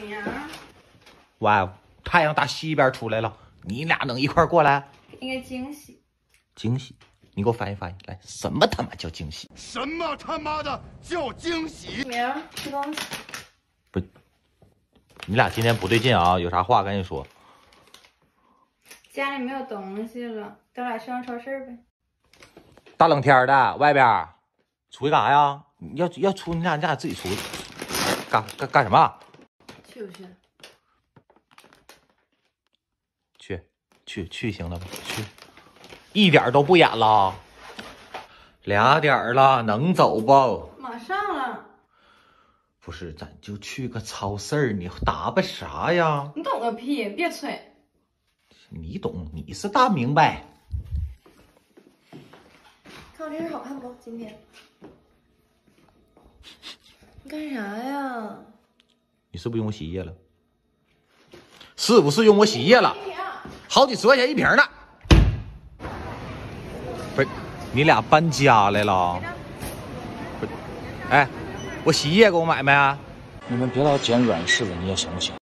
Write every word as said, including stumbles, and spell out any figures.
呀？ 哇，太阳打西边出来了，你俩能一块过来？ 应该惊喜。 惊喜？你给我翻译翻译来，什么他妈叫惊喜？ 什么他妈的叫惊喜？ 明儿吃东西。 不，你俩今天不对劲啊！有啥话赶紧说。 家里没有东西了，咱俩去趟超市呗。 大冷天的，外边出去干啥呀？要要出你俩你俩自己出去，干干干什么？ 去不去？ 去去去行了吧？去，一点都不演了。俩点了，能走不？ 马上了。 不是，咱就去个超市儿，你打扮啥呀？ 你懂个屁！别吹。 你懂，你是大明白。 看我这身好看不？今天。你干啥呀？ 你是不是用我洗衣液了？是不是用我洗衣液了？好几十块钱一瓶呢。不是，你俩搬家来了？不是，哎，我洗衣液给我买没？ 你们别老捡软柿子捏行不行？